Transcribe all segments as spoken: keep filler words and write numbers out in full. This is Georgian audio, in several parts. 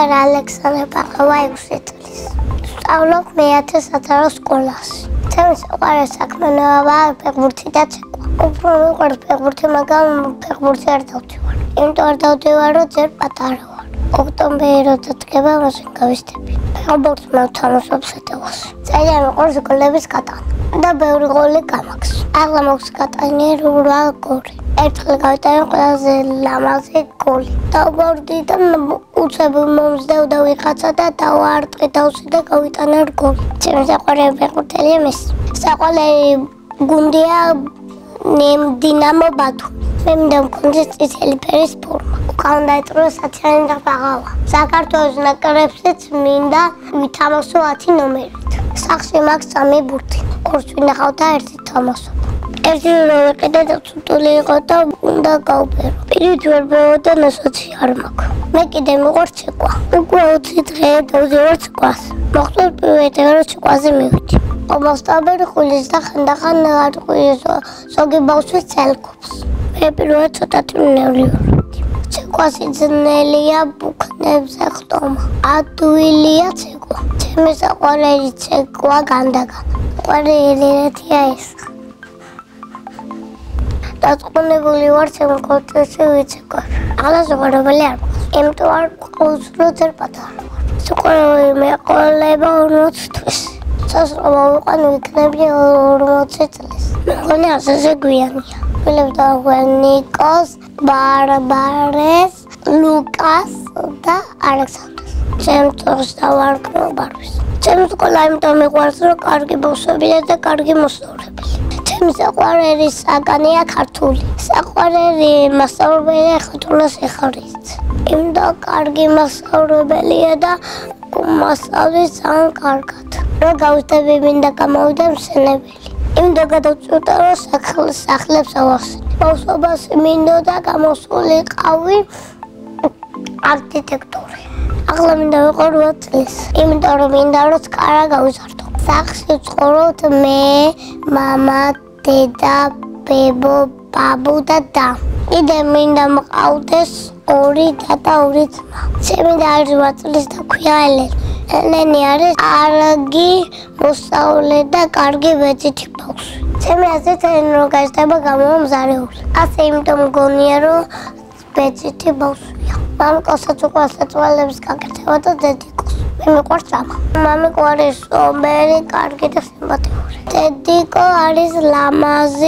მიხარ ალექსანდრე ბაყავა ექვსი წლის. სწავლობ მეათე საჯარო სკოლაში. ჩემი საყვარელი საქმიანობაა ფეხბურთი და ცეკვა. უფრო მიყვარს ფეხბურთი, მაგრამ ფეხბურთი არ დავდივარ. იმიტომ არ დავდივარ, რომ ჯერ პატარა ვარ. ოქტომბერი როცა დგება, მაშინ გავისტები. ფეხბურთს მოვთამაშობ სეტევაში. ძალიან მიყვარს გოლების გატანა და ბევრი გოლი გამაქვს. ახლა მაქვს გატანილი რვა გოლი. ერთხელ გავიტანე ყველაზე ლამაზი გოლი. დავგორდი და უცებ მომზდევდა ვიღაცა და დავარტყი თავში და გავიტანე გოლი. ჩემი საყვარელი ფეხბურთელია მესი. საყვარელი გუნდია დინამო ბათუმი. მე მინდა მქონდეს წითელი ფერის ფორმა. უკან დაიწყო სათიანე ბაღავა. საქართველოს ნაკრებშიც მინდა ვითამაშო ათი ნომერით. სახში მაქვს სამი ბურთი. ორს ვინახავ და ერთი თამაშობ. ერთი რო ვიყიდე და ცუდული იყო და უნდა გავბერო. პირით ვერ ბეროდა ნასაც არ მაქვს. მე კიდე მიყვარს ცეკვა. უკვე ოცი დღე დავზევარ ცეკვას. მოხდა პირველი რომ ცეკვაზე მივიდი. ომასტაბერი ხულის და ხანდახან არ ყიესო ზოგი ბავშვი ცელკობს. მე პირველად ცოტათი მნევლი ვარ. ცეკვას ძნელია ბუქნებზე ხტომა. ადვილია ცეკვა. ჩემი საყვარელი ცეკვა განდაგან. საყვარელი ერთია ეს. დაწყონებული ვარ ჩემი კოტრში ვიცეკვა. ახლა ზოგადობელი არ მაქვს. იმიტომ არ ყავს რო ძერ პატარა ვარ. საყვარელი მეყოლება ორმოცი თვის. სასწავლო ვიყან ვიქნები ორმოცი წლის. მეგონი ასეზე გვიანია. ვილებდა ნიკოს, ბარბარეს, ლუკას და ალექსანდრეს. ჩემ წორს დავარქმო ბარბის. ჩემი სკოლა იმიტომ მიყვარს, რომ კარგი ბავშვებია და კარგი მოსწავლეები. ჩემი საყვარელი საგანია ქართული. საყვარელი მასწავლებელია ხეთუნა სიხარიძე. იმიტომ კარგი მასწავლებელია და მასწავლის ძალიან კარგად. რო გავისტები მინდა გამოვიდა მშენებელი. იმიტომ გადავწყვიტე რომ სახლებს ავახსენე. ბავშვობას მინდოდა გამოსულიყავი არქიტექტორი. ახლა მინდა ვიყო რვა წლის. იმიტომ რომ მინდა რომ კარა გავიზარდო. სახლში ვცხოვრობთ მე, მამა, დედა, ბებო, ბაბუ და და. კიდე მინდა მყავდეს ორი და და ორი ძმა. ჩემი და არის რვა წლის და ქვია ელენე. ელენე არის კარგი მოსწავლე და კარგი ბეჭითი ბავშვი. ჩემი აზრით ელენე რო გაიზრდება გამომზარეული. ასე იმიტომ მგონია რომ ბეჭითი ბავშვია. მამიკოსაც უყვარს საწვალების გაკეთება და დედიკოს. მე მიყვარს ამა. მამიკო არის სომერი, კარგი და სიმპათიური. დედიკო არის ლამაზი,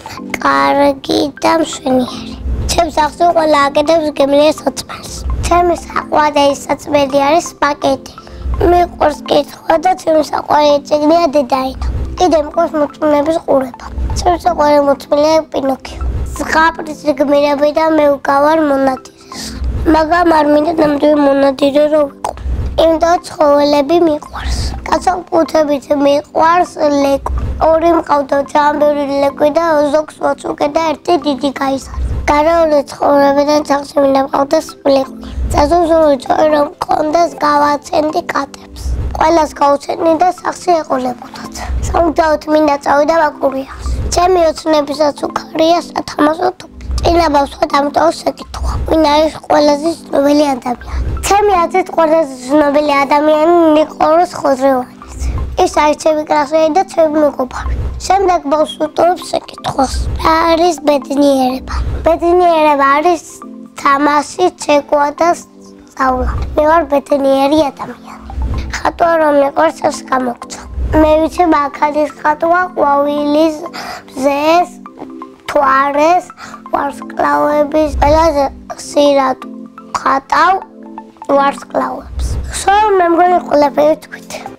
კარგი და მშვენიერი. ჩემს სახლში ყველა აკეთებს გემრიელ საწმელს. ჩემი საყვარელი საწმელი არის სპაგეტი. მიყვარს კითხვა და ჩემი საყვარელი წიგნია დედაენა. კიდე მიყვარს მოწმეების ყურება. ჩემი საყვარელი მოწმეა პინოქიო. ზღაპრის გმირები და მე ვგავარ მონადირეს. მაგრამ არ მინდა ნამდვილი მონადირე რო ვიყო. იმიტომ ცხოველები მიყვარს. კაცობრიობით მიყვარს ლეკვი. ორი მყავდა ჯამბერი ლეკვი და ზოგს ვაწუქე და ერთი დიდი გაიზარდა. გარეული ცხოვრებიდან სახლში მინდა მყავდეს ლეკვი. საზოგადოებრივი ჯოი რომ მყონდეს გავაცენდი კატებს. ყველას გავუცენდი და სახლში ეყოლებოდათ. სამუდაოდ მინდა წავიდა ბაკურიას. ჩემი ოცნებისაც უქარია სათამაშო თოფი. წინა ბავშვა დამტოვ შეკითხვა. ვინ არის ყველაზე ცნობილი ადამიანი? ჩემი აზრით ყველაზე ცნობილი ადამიანი ნიკოლოზ ხოძრევანიც. ის არის ჩემი კლასელი და ჩემი მეგობარი. შემდეგ ბავშვს უტოვებ შეკითხვას. რა არის ბედნიერება? ბედნიერება არის თამაში, ცეკვა და სწავლა. მე ვარ ბედნიერი ადამიანი. ხატვა რომ მიყვარს ეს გამოგცა. მე ვიცი ბაქალის ხატვა, ყვავილის, მზეს, თვარეს, ვარსკვლავების, ყველაზე ხშირად ხატავ ვარსკვლავებს. სულ მე მგონი ყველაფერი თქვით.